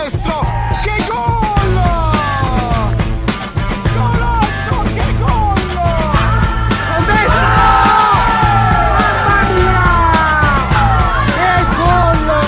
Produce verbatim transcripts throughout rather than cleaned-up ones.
destro, che gol! Golasso, che gol! Con destro! Mamma mia! Che gol!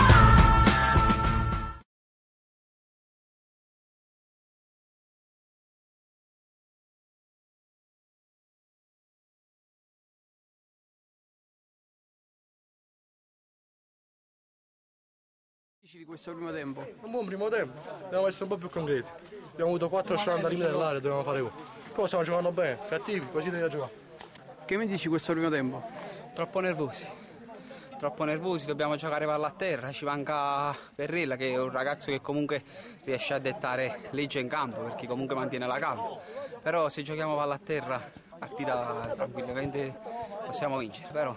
Di questo primo tempo? Un buon primo tempo, dobbiamo essere un po' più concreti. Abbiamo avuto quattro chance al limite dell'area, dovevamo fare gol. Poi stiamo giocando bene, cattivi, così devi giocare. Che mi dici questo primo tempo? Troppo nervosi, troppo nervosi, dobbiamo giocare palla a terra, ci manca Perrella che è un ragazzo che comunque riesce a dettare legge in campo perché comunque mantiene la calma. Però se giochiamo palla a terra, partita tranquillamente possiamo vincere, però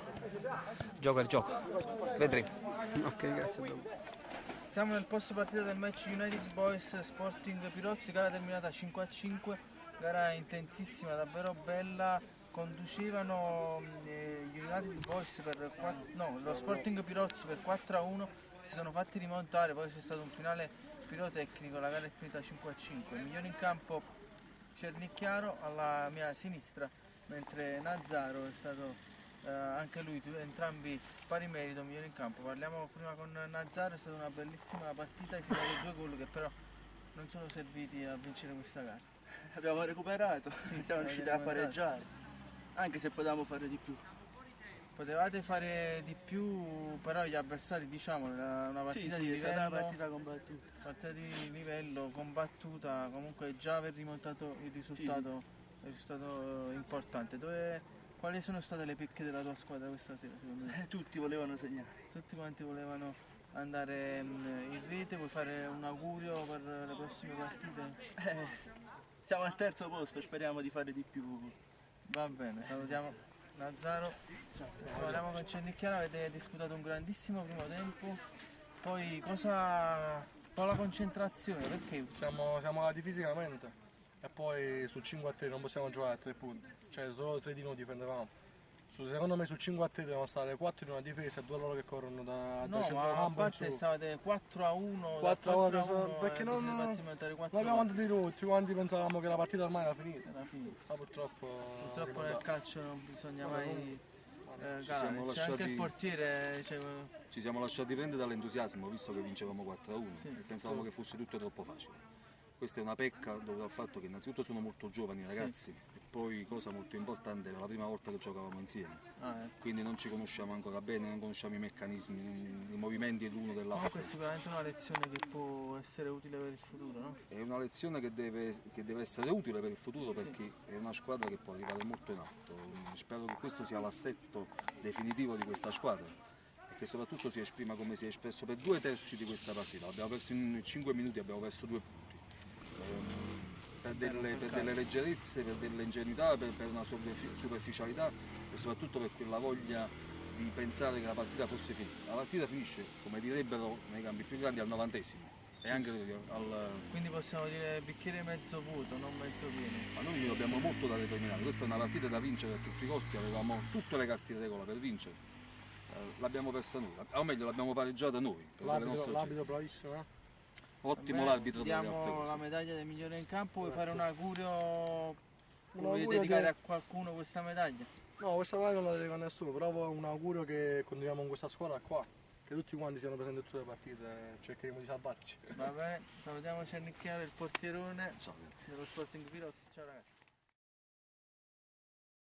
il gioco è il gioco, vedremo. Ok, grazie. Siamo nel post partita del match United Boys Sporting Pirozzi, gara terminata cinque a cinque, gara intensissima, davvero bella, conducevano eh, gli United Boys per quattro, no, lo Sporting Pirozzi per quattro a uno, si sono fatti rimontare, poi c'è stato un finale pirotecnico, la gara è finita cinque a cinque, il migliore in campo Cernicchiaro alla mia sinistra, mentre Nazzaro è stato Uh, anche lui, entrambi pari merito, migliore in campo. Parliamo prima con Nazzaro, è stata una bellissima partita, hai segnato due gol che però non sono serviti a vincere questa gara. Abbiamo recuperato, sì, siamo riusciti a pareggiare, anche se potevamo fare di più. Potevate fare di più, però gli avversari, diciamo, una partita sì, di sì, livello. È stata una partita combattuta. Partita di livello, combattuta, comunque già aver rimontato il risultato, sì, sì. Il risultato importante. Dove, quali sono state le pecche della tua squadra questa sera, secondo te? Eh, tutti volevano segnare. Tutti quanti volevano andare in rete, vuoi fare un augurio per le prossime partite? Eh, siamo al terzo posto, speriamo di fare di più. Va bene, salutiamo Nazzaro. Parliamo con Cernicchiaro, avete disputato un grandissimo primo tempo. Poi cosa... un po' la concentrazione, perché? Siamo, siamo alati fisicamente e poi su cinque a tre non possiamo giocare a tre punti, cioè solo tre di noi difendevamo. Su, secondo me su cinque a tre devono stare quattro in una difesa e due loro che corrono da, no, da ma a parte stavate quattro a uno, quattro a uno, perché non l'abbiamo mandato tutti quanti, pensavamo che la partita ormai era finita. Era finita. Ma purtroppo, purtroppo nel calcio non bisogna mai eh, calare. C'è lasciati... anche il portiere cioè... ci siamo lasciati prendere dall'entusiasmo visto che vincevamo quattro a uno, sì, e pensavamo sì. che fosse tutto troppo facile. Questa è una pecca dovuta al fatto che innanzitutto sono molto giovani i ragazzi, sì, e poi, cosa molto importante, era la prima volta che giocavamo insieme, ah, eh. quindi non ci conosciamo ancora bene, non conosciamo i meccanismi, i movimenti l'uno dell'altro. Comunque è sicuramente una lezione che può essere utile per il futuro, no? È una lezione che deve, che deve essere utile per il futuro perché sì, è una squadra che può arrivare molto in alto. Spero che questo sia l'assetto definitivo di questa squadra e che soprattutto si esprima come si è espresso per due terzi di questa partita. Abbiamo perso in cinque minuti, abbiamo perso due punti. Per delle, per delle leggerezze, per delle ingenuità, per, per una superficialità e soprattutto per quella voglia di pensare che la partita fosse finita. La partita finisce, come direbbero nei campi più grandi, al novantesimo. E anche al... Quindi possiamo dire bicchiere mezzo vuoto, non mezzo pieno. Ma noi abbiamo sì, molto da determinare, questa è una partita da vincere a tutti i costi, avevamo tutte le carte in regola per vincere. Eh, l'abbiamo persa noi, o meglio l'abbiamo pareggiata noi. L'arbitro bravissimo, eh? Ottimo l'arbitro. Diamo la medaglia del migliore in campo, vuoi fare un augurio, vuoi dedicare che... a qualcuno questa medaglia? No, questa medaglia non la dedico a nessuno, però un augurio che continuiamo con questa squadra qua, che tutti quanti siano presenti in tutte le partite e cercheremo di salvarci. Va bene, salutiamo Cernicchiaro, il portierone, ciao, dello Sporting Pirozzi, ciao ragazzi.